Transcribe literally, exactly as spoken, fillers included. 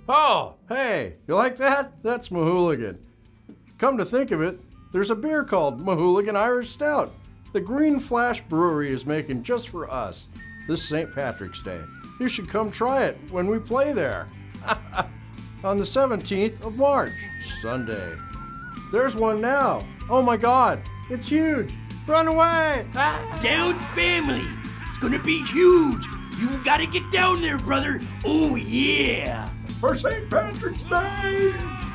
Oh, hey, you like that? That's Mahooligan. Come to think of it, there's a beer called Mahooligan Irish Stout the Green Flash Brewery is making just for us this Saint Patrick's Day. You should come try it when we play there. On the seventeenth of March, Sunday. There's one now. Oh my God, it's huge. Run away! Ah! Downs family, it's gonna be huge. You gotta get down there, brother. Oh yeah. For Saint Patrick's Day.